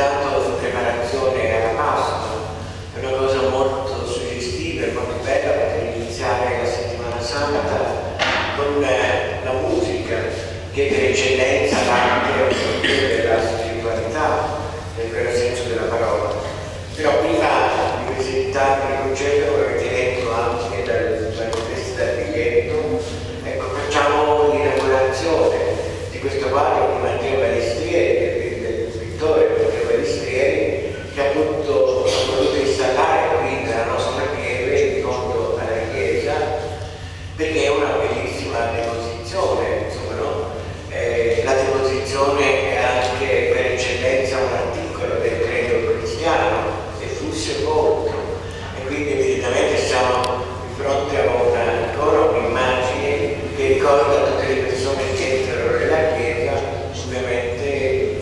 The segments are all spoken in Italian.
utilizzato in preparazione alla Pasqua. È una cosa molto suggestiva e molto bella poter iniziare la settimana santa con la musica, che per eccellenza l'arte della spiritualità, nel vero senso della parola. Però prima di presentarvi il concetto, come avete letto anche dal testo del biglietto, ecco, facciamo l'inaugurazione di questo quadro di Matteo Balestrieri, del pittore Matteo Balestrieri, che appunto ha voluto installare qui nella nostra pieve, in fondo alla chiesa, perché è una bellissima deposizione, insomma, no? La deposizione è anche per eccellenza un articolo del credo cristiano, e fu sepolto, e quindi evidentemente siamo di fronte a ancora un'immagine che ricorda tutte le persone che entrano nella chiesa, ovviamente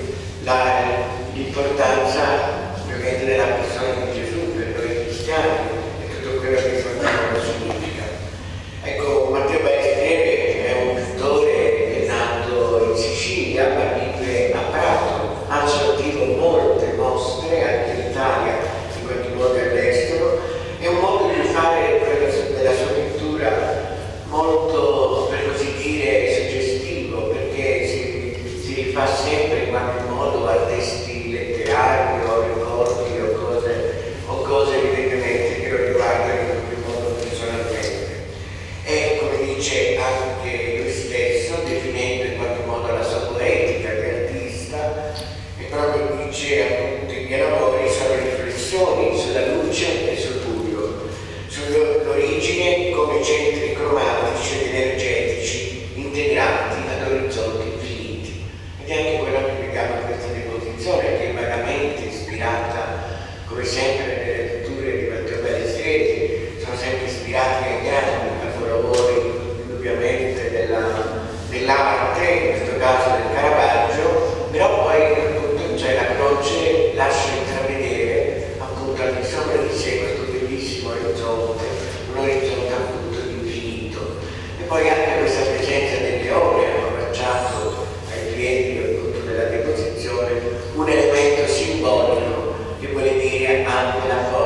l'importanza ovviamente della persona di Gesù per noi cristiani e tutto quello che il Vangelo significa. Ecco, Matteo Balestrieri è un pittore che è nato in Sicilia, ma vive a Prato, ha al suo attivo molte mostre anche in Italia, in qualche modo all'estero. È un modo di fare della sua pittura molto, per così dire, suggestivo, perché si rifà sempre in qualche modo a testi letterari o ricordi o cose evidentemente che lo riguardano in qualche modo personalmente. E come dice anche lui stesso, definendo in qualche modo la sua poetica di artista, e proprio dice appunto i miei lavori sono riflessioni sulla luce e sul buio, sull'origine come centri cromatici ed energetici integranti ad orizzonti infiniti. Ed è anche quello che vediamo in questa deposizione, che è vagamente ispirata, come sempre nelle pitture di Matteo Balestrieri, sono sempre ispirati ai grandi capolavori indubbiamente dell'arte, in questo caso del Caravaggio, però poi appunto cioè, la croce lascia intravedere appunto al di sopra di sé questo bellissimo orizzonte, un orizzonte appunto di infinito. E poi anche questa presenza del leone abbracciato ai piedi appunto della deposizione, un elemento simbolico che vuole dire anche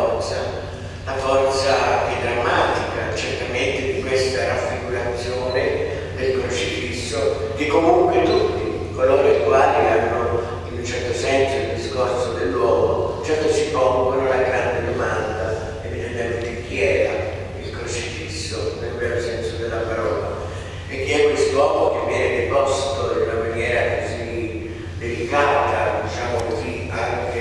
la forza è drammatica, certamente di questa raffigurazione del crocifisso, che comunque tutti coloro i quali hanno in un certo senso il discorso dell'uomo, certo si pongono la grande domanda, evidentemente chi era il crocifisso nel vero senso della parola, e chi è quest'uomo che viene deposto in una maniera così delicata, diciamo così, anche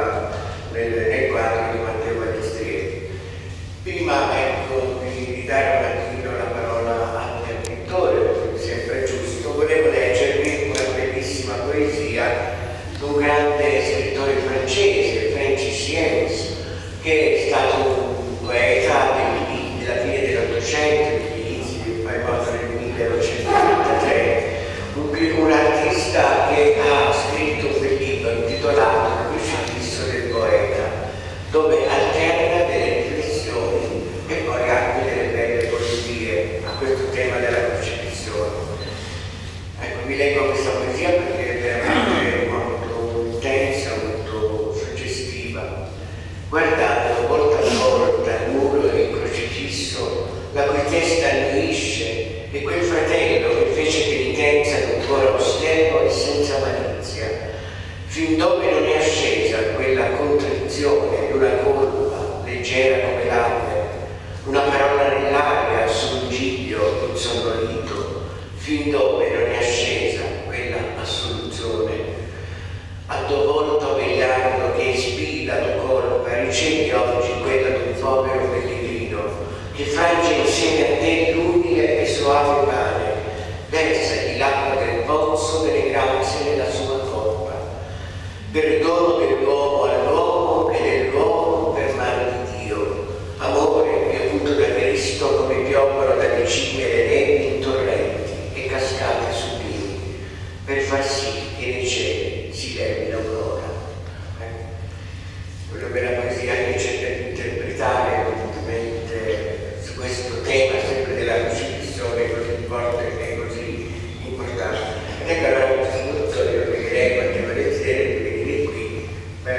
nel quadro di Matteo Balestrieri. Prima ecco di dare un attimo la parola anche al pittore, perché mi sembra giusto, volevo leggervi una bellissima poesia di un grande scrittore francese, Francis Siems, che è stato un poeta della fine dell'Ottocento, degli inizi, poi morto nel 1833, un artista che ha scritto un bel libro intitolato Il crocifisso del poeta, dove alterna delle riflessioni e poi anche delle belle poesie a questo tema della crocifissione. Ecco, vi leggo questa poesia perché è veramente molto intensa, molto suggestiva. Guardando volta a volta il muro e il crocifisso, la cui testa annuisce, e quel fratello che fece penitenza d'un cuore austero e senza malizia, fin dove non è ascesa quella contrizione di una colpa leggera come l'albero, una parola nell'aria su un giglio insonnolito, fin dove non è ascesa quella assoluzione. A tuo volto vegliardo che ispira la tua colpa, ricevi oggi quella d'un povero pellegrino, che frange insieme a te l'umile e soave pane, versagli l'acqua del pozzo delle grazie nella sua coppa. Perdono dell'uomo all'uomo e dell'uomo per mano di Dio, amore che avuto da Cristo come piovano dalle cime le nevi in torrenti e cascate sublimi, per far sì che nei cieli si levi l'aurora. Quello che la poesia che cerca di interpretare evidentemente su questo tema sempre della crocifissione così forte e così importante. Ed ecco allora a questo punto io pregherei qualche Balestrieri di venire qui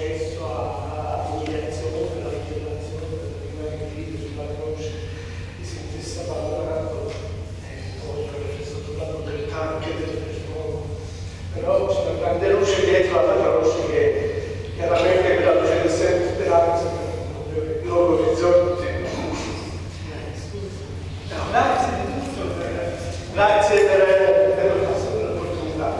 processo all'umiliazione, alla rivelazione, prima che Cristo sulla croce si sentisse abbandonato, poi c'è stato la povertà anche delle persone. Però c'è una grande luce dietro alla croce che chiaramente è quella luce del sempre speranza per il nuovo orizzonte. Grazie di tutto, grazie per l'opportunità.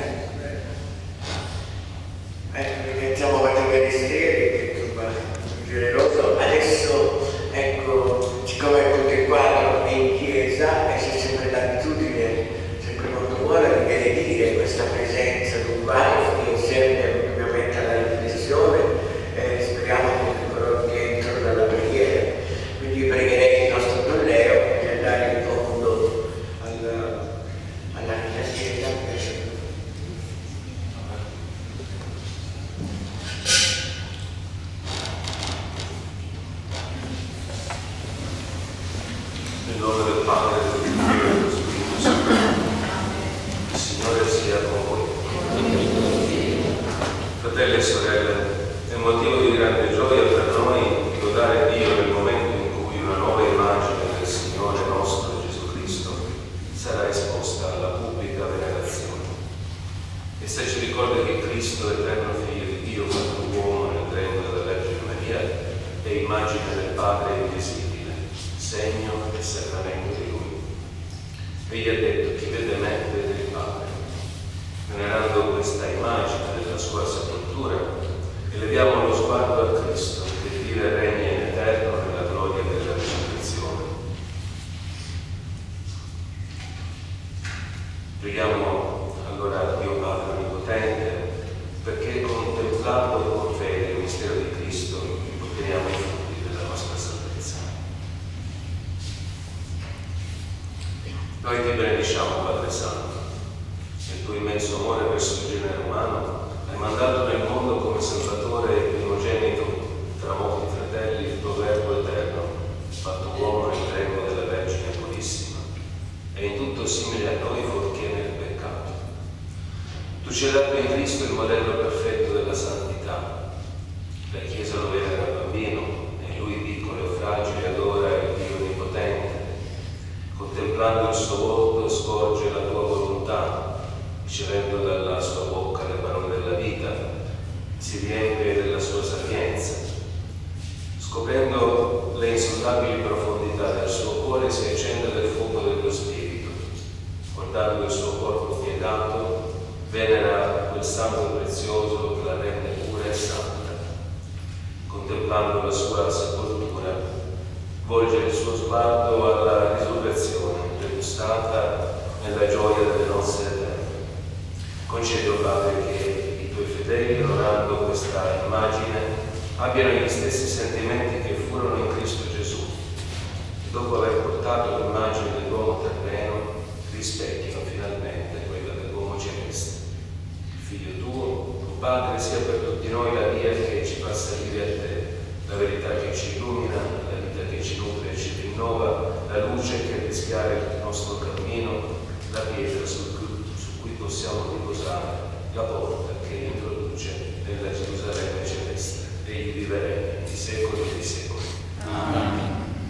Ringraziamo Matteo Beristeri, che insomma è generoso. Adesso, ecco, siccome tutto il quadro è in chiesa e c'è sempre l'abitudine, sempre molto buona, di benedire questa presenza d'Urbano, che serve ovviamente alla riflessione, speriamo che coloro che entrano dalla preghiera. Quindi pregherei il nostro Don Leo di andare in fondo alla rinascita. Nel nome del Padre, del Figlio e dello Spirito Santo. Il Signore sia con voi. Fratelli e sorelle, è motivo di grande gioia per noi di lodare Dio nel momento in cui una nuova immagine del Signore nostro Gesù Cristo sarà esposta alla pubblica venerazione. Essa ci ricorda che Cristo, eterno Figlio di Dio, fatto uomo nel grembo della Vergine Maria, è immagine del Padre invisibile, segno e sacramento di Lui. Egli ha detto: chi vede me vede il Padre. Venerando questa immagine della sua sepoltura, eleviamo lo sguardo a Cristo, che vive e regna in eterno nella gloria della risurrezione. Preghiamo allora Dio Padre Onnipotente, perché contemplando con fede il mistero di Cristo otteniamo i frutti della nostra salvezza. Noi ti benediciamo, Padre Santo. Nel tuo immenso amore verso il genere umano hai mandato nel mondo come Salvatore e primogenito tra molti fratelli il tuo Verbo eterno, fatto uomo nel grembo della Vergine Purissima, e in tutto simile a noi fuorché nel peccato. Tu ci hai dato in Cristo il modello perfetto della santità. La Chiesa lo venera bambino e lui, piccolo e fragile, adora il Dio Onnipotente. Contemplando il suo volto scorge la tua volontà, ricevendo dalla sua bocca le parole della vita, si riempie della sua sapienza. Scoprendo le insondabili profondità del suo cuore si accende del fuoco dello Spirito. Guardando il suo corpo piegato, venera quel sangue prezioso che la rende pura e santa. Contemplando la sua sepoltura, volge il suo sguardo alla risurrezione, pregustata nella gioia delle nozze eterne. Concedi, o Padre, che i tuoi fedeli, onorando questa immagine, abbiano gli stessi sentimenti che furono in Cristo Gesù, e dopo aver portato l'immagine dell'uomo terreno, rispecchino finalmente quella dell'uomo celeste. Il Figlio tuo Padre, sia per tutti noi la via che ci fa salire a te, la verità che ci illumina, la vita che ci nutre e ci rinnova, la luce che rischiara il nostro cammino, la pietra su cui possiamo riposare, la porta che introduce nella Gerusalemme celeste. Egli vive nei secoli dei secoli. Amen.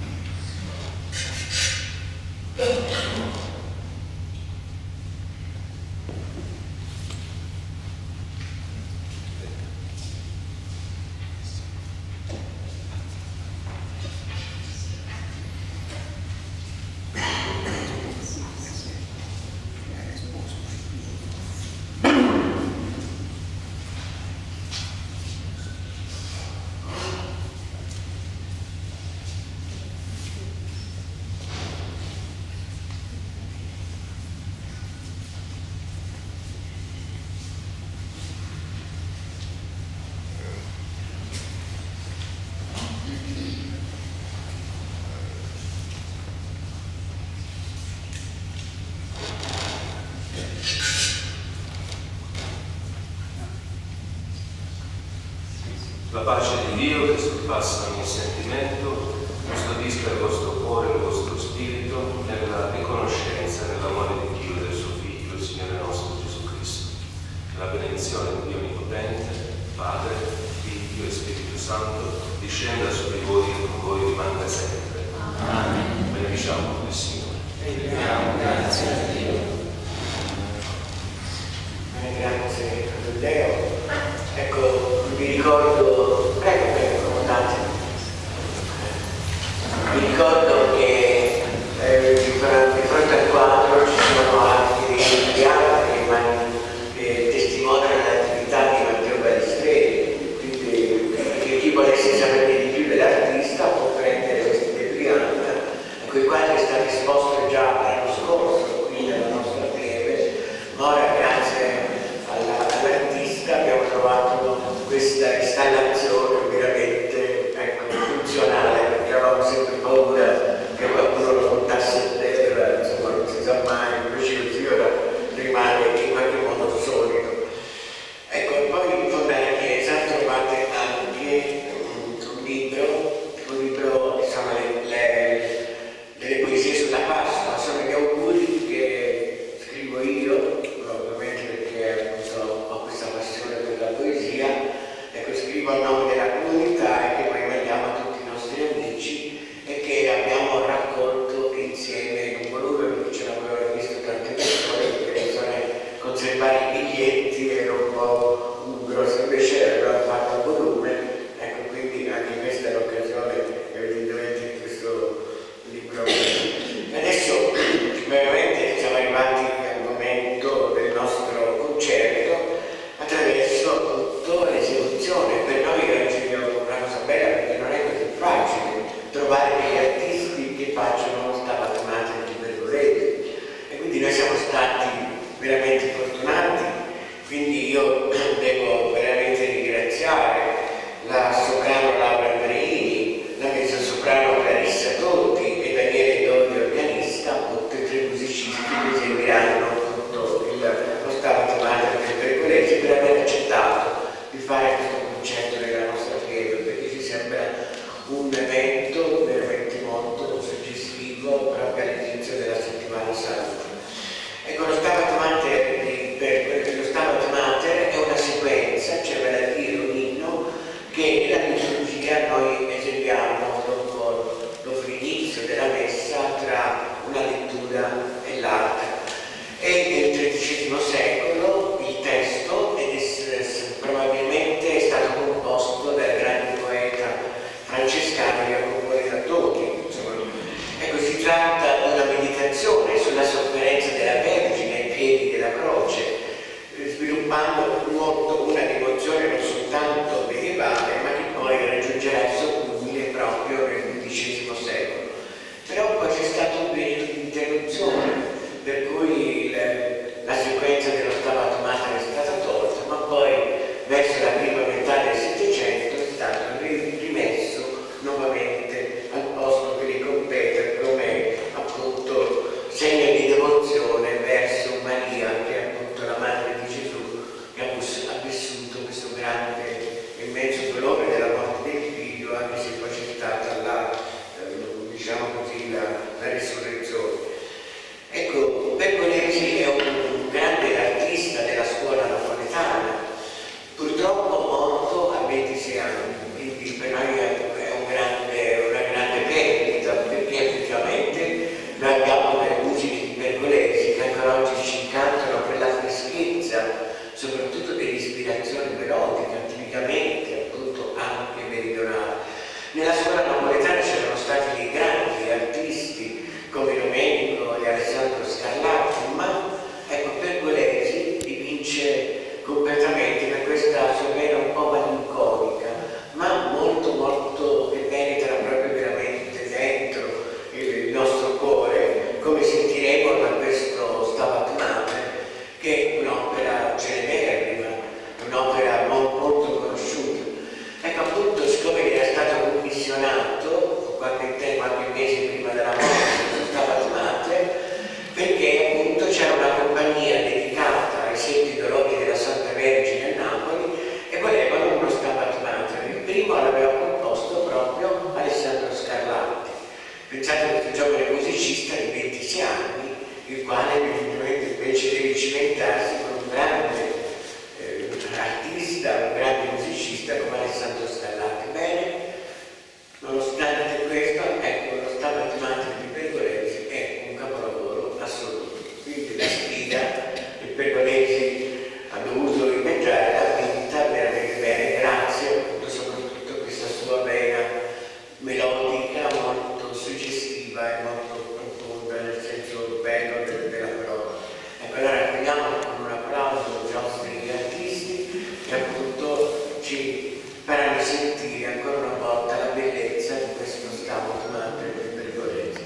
La pace di Dio, che sorpassa ogni sentimento, custodisca il vostro cuore e il vostro spirito nella riconoscenza e nell'amore di Dio e del suo Figlio, il Signore nostro Gesù Cristo. La benedizione di Dio Onnipotente, Padre, Figlio Santo, discenda su di voi e con voi rimanga sempre. Amen. Benediciamo il Signore. Grazie a Dio. Grazie a Leo. Ecco, mi ricordo, prego, accomodate. Mi ricordo che di fronte al quadro ci sono anche degli altri che testimoniano l'attività di Matteo Balistreri, quindi chi volesse sapere di più dell'artista può prendere questi depliant. Ecco, il quadro è stato esposto già l'anno scorso qui nella nostra pieve, ma ora grazie all'artista abbiamo trovato questa installazione veramente funzionale, perché avevamo sempre paura che qualcuno lo portasse a terra, insomma non si sa mai, invece così ora rimane in qualche modo solido. Ecco, e poi in fondo alla chiesa trovate anche un libro diciamo delle poesie sulla Pasqua, sono gli auguri che scrivo io, ovviamente perché appunto ho questa passione per la poesia. Ecco, scrivo a nome della comunità e che poi mandiamo a tutti i nostri amici e che abbiamo raccolto insieme in un volume, perché ce l'avevano visto tante persone, perché bisogna conservare i biglietti, era un po' un grosso, invece abbiamo fatto un volume, ecco, quindi anche questa è l'occasione evidentemente di questo libro. E adesso veramente siamo arrivati al momento del nostro concerto attraverso appunto l'esecuzione. Per noi oggi è una cosa bella perché non è così facile trovare degli artisti che facciano Stabat Mater di Pergolesi, e quindi noi siamo stati veramente fortunati. Quindi io devo veramente ringraziare la soprano Laura Andreini, la mezzosoprano Clarissa Totti e Daniele Dodi, organista, appunto i tre musicisti che eseguiranno appunto lo Stabat Mater di Pergolesi, per aver accettato di fare questo concerto nella nostra pieve, perché ci sembra un evento veramente molto suggestivo proprio all'inizio della settimana santa. Ecco, lo Stabat Mater è una sequenza, cioè vale a dire un inno che nella liturgia noi eseguiamo dopo l'inizio della messa tra una lettura e l'altra. È del XIII secolo il testo ed probabilmente è stato composto dal grande poeta francescano Jacopo Redattori. Ecco, si tratta di una meditazione sulla sofferenza della Vergine ai piedi della croce, sviluppando molto una devozione non soltanto medievale, ma che poi raggiungerà il suo culmine proprio nel XV secolo. Però poi c'è stato un periodo di interruzione, per cui la sequenza dello Stabat Mater è stata tolta, ma poi verso la prima metà del Settecento è stato rimesso nuovamente al posto che gli compete come appunto segno di devozione verso Maria, che è appunto la madre di Gesù, che ha vissuto questo grande e immenso dolore della morte del figlio, anche se poi c'è stata diciamo così, la risurrezione. Ecco, Pergolesi è un grande artista della scuola napoletana, purtroppo morto a 26 anni, quindi per noi è una grande perdita, perché effettivamente noi abbiamo delle musiche di Pergolesi che ancora oggi ci incantano per la freschezza, soprattutto dell'ispirazione melodica, tipicamente appunto anche meridionale. Nella scuola napoletana c'erano stati dei grandi artisti come Domenico e Alessandro Scarlatti, ma ecco, Pergolesi vince completamente per questa sua vena un po' malinconica, ma molto molto che penetra proprio veramente dentro il nostro cuore, come sentiremo da questo Stabat Mater, che è un'opera celeberrima, un'opera molto conosciuta. Ecco, appunto, siccome era stato commissionato qualche mese prima della morte di Stabat Mater, perché appunto c'era una compagnia dedicata ai Santi Dolori della Santa Vergine a Napoli e volevano uno Stabat Mater. Il primo l'aveva composto proprio Alessandro Scarlatti. Pensate a questo giovane musicista di 26 anni, il quale evidentemente invece deve cimentarsi con un grande artista, un grande musicista come Alessandro Scarlatti. ci farà sentire ancora una volta la bellezza di questo Stato madre del Pergolese.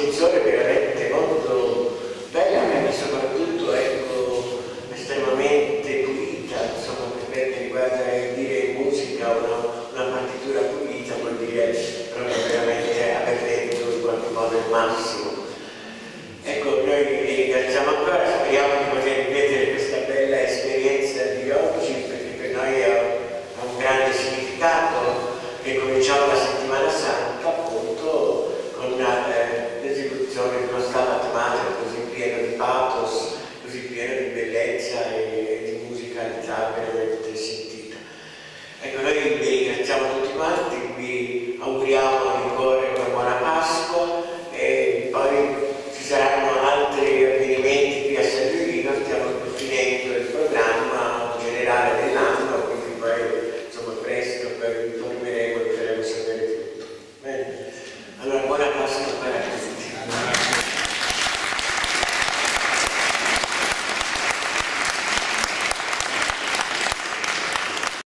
esposizione veramente